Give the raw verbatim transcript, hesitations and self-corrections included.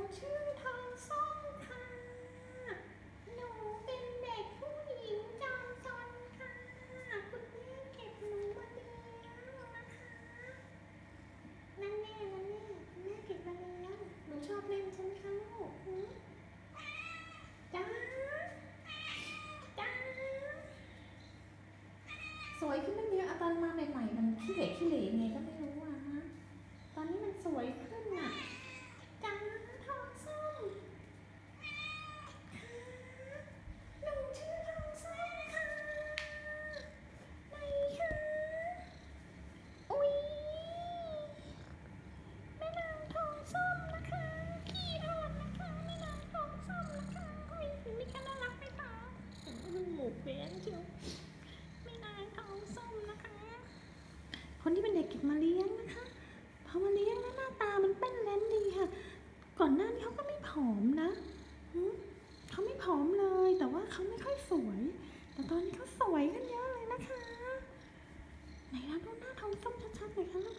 ชื่อทองส้มค่ะหนูเป็นเด็กผู้หญิงจอมซนค่ะคุณแม่เก็บหนูมาเลี้ยงนะคะนั่นแน่นั่นแน่คุณแม่เก็บมาเลี้ยงหนูชอบเล่นใช่ไหมคะลูกจ้าจ้าสวยขึ้นตั้งเยอะตอนมาใหม่ๆมันขี้เหร่ขี้เหร่ไงก็ไม่รู้อะฮะตอนนี้มันสวยขึ้นอะจ้าทองส้มหนูชื่อทองส้มค่ะไหนคะอุ๊ยแม่นางทองส้มนะคะขี้อ่อนนะคะแม่นางทองส้มนะคะอุ๊ยมีแค่น่ารักไหมคะหมูเบี้ยนเชียวแม่นางทองส้มนะคะคนที่เป็นเด็กเก็บมาเลี้ยงนะคะพอมาเลี้ยงแล้วหน้าตามันเป็นแลนดีค่ะก่อนหน้านี้เขาก็ไม่ผอมนะเขาไม่ผอมเลยแต่ว่าเขาไม่ค่อยสวยแต่ตอนนี้เขาสวยขึ้นเยอะเลยนะคะไหนเราดูหน้าทองส้มชัดๆหน่อยค่ะลูก